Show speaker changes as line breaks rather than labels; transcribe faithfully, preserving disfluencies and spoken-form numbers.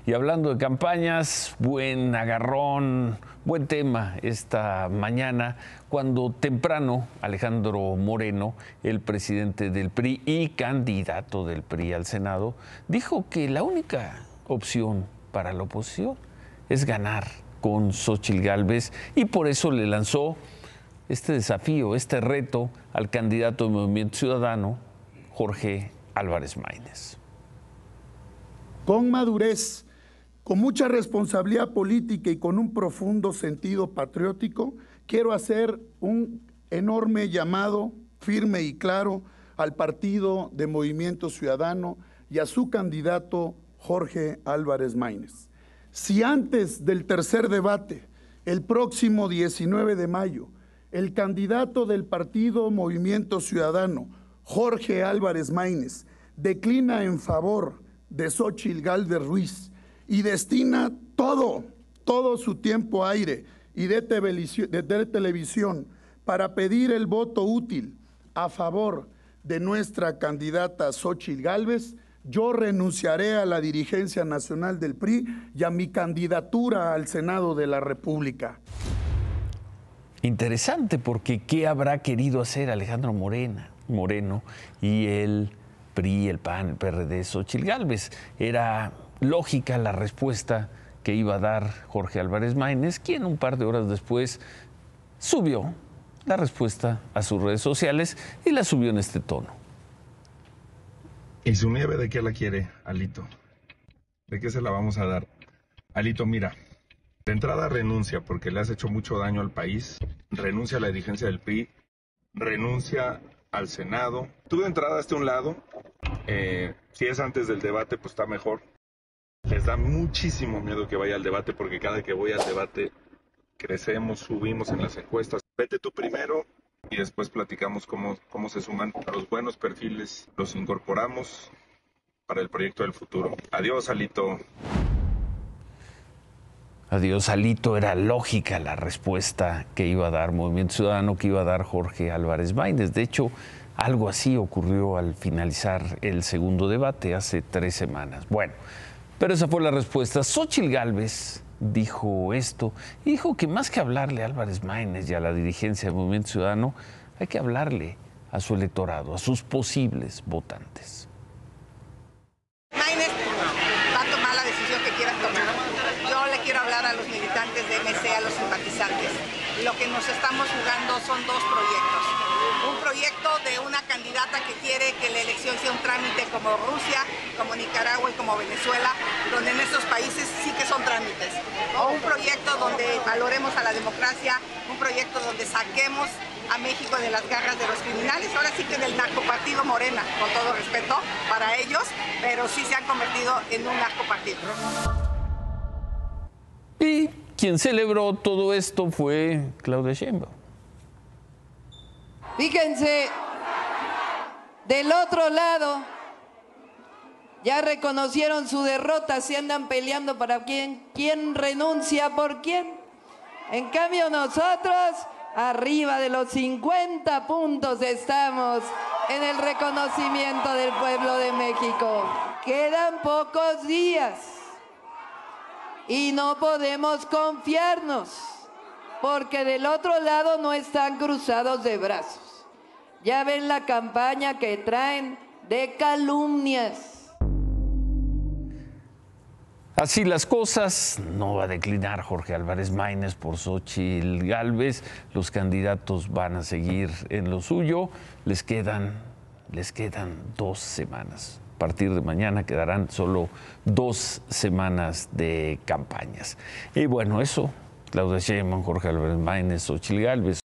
Y hablando de campañas, buen agarrón, buen tema esta mañana, cuando temprano Alejandro Moreno, el presidente del P R I y candidato del P R I al Senado, dijo que la única opción para la oposición es ganar con Xóchitl Gálvez, y por eso le lanzó este desafío, este reto al candidato del Movimiento Ciudadano, Jorge Álvarez Maínez.
Con madurez, con mucha responsabilidad política y con un profundo sentido patriótico, quiero hacer un enorme llamado firme y claro al partido de Movimiento Ciudadano y a su candidato Jorge Álvarez Maínez. Si antes del tercer debate, el próximo diecinueve de mayo, el candidato del partido Movimiento Ciudadano, Jorge Álvarez Maínez, declina en favor de Xóchitl Gálvez Ruiz y destina todo, todo su tiempo aire y de, televisión, de, de televisión para pedir el voto útil a favor de nuestra candidata Xóchitl Gálvez, yo renunciaré a la dirigencia nacional del P R I y a mi candidatura al Senado de la República.
Interesante, porque ¿qué habrá querido hacer Alejandro Morena, Moreno y el P R I, el P A N, el P R D, Xóchitl Gálvez? Era lógica la respuesta que iba a dar Jorge Álvarez Maínez, quien un par de horas después subió la respuesta a sus redes sociales y la subió en este tono.
¿Y su nieve de qué la quiere, Alito? ¿De qué se la vamos a dar? Alito, mira, de entrada renuncia porque le has hecho mucho daño al país, renuncia a la dirigencia del P R I, renuncia al Senado. Tú de entrada hazte a un lado, eh, si es antes del debate pues está mejor. Les da muchísimo miedo que vaya al debate porque cada que voy al debate crecemos, subimos en las encuestas. Vete tú primero y después platicamos cómo, cómo se suman los buenos perfiles, los incorporamos para el proyecto del futuro. Adiós, Alito.
Adiós, Alito. Era lógica la respuesta que iba a dar Movimiento Ciudadano, que iba a dar Jorge Álvarez Maínez. De hecho, algo así ocurrió al finalizar el segundo debate hace tres semanas. Bueno, pero esa fue la respuesta. Xóchitl Gálvez dijo esto y dijo que más que hablarle a Álvarez Maínez y a la dirigencia del Movimiento Ciudadano, hay que hablarle a su electorado, a sus posibles votantes.
Maínez va a tomar la decisión que quieran tomar. Yo le quiero hablar a los militantes de M C, a los simpatizantes. Lo que nos estamos jugando son dos proyectos. Un proyecto de una candidata que quiere que la elección sea un trámite como Rusia, como Nicaragua y como Venezuela, donde en esos países sí que son trámites. O un proyecto donde valoremos a la democracia, un proyecto donde saquemos a México de las garras de los criminales, ahora sí que del narcopartido Morena, con todo respeto para ellos, pero sí se han convertido en un narcopartido.
Y quien celebró todo esto fue Claudia Sheinbaum.
Fíjense, del otro lado ya reconocieron su derrota, se andan peleando para quién, quién renuncia por quién. En cambio nosotros, arriba de los cincuenta puntos estamos en el reconocimiento del pueblo de México. Quedan pocos días y no podemos confiarnos, porque del otro lado no están cruzados de brazos. Ya ven la campaña que traen de calumnias.
Así las cosas, no va a declinar Jorge Álvarez Maínez por Xóchitl Gálvez. Los candidatos van a seguir en lo suyo. Les quedan, les quedan dos semanas. A partir de mañana quedarán solo dos semanas de campañas. Y bueno, eso, Claudia Sheinbaum, Jorge Álvarez Maínez, Xóchitl Gálvez.